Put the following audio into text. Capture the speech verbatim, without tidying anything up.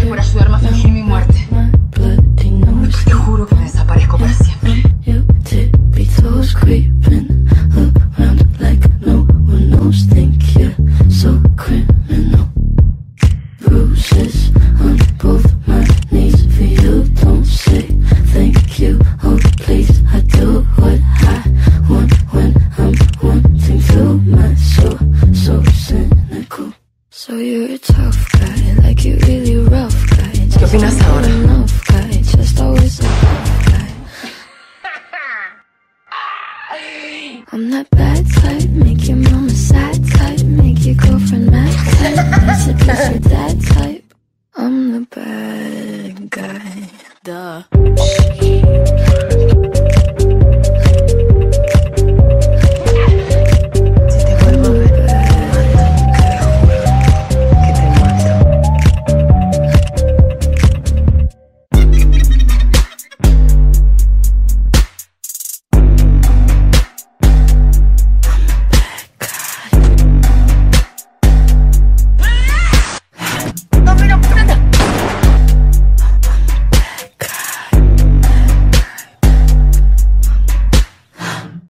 Gracias por ayudarme a fingir mi muerte. Te juro que me desaparezco para siempre. ¿Qué opinas ahora? I'm that bad type, make your mama sad type, make your girlfriend mad type, it's a piece of that type. I'm the bad guy. Duh.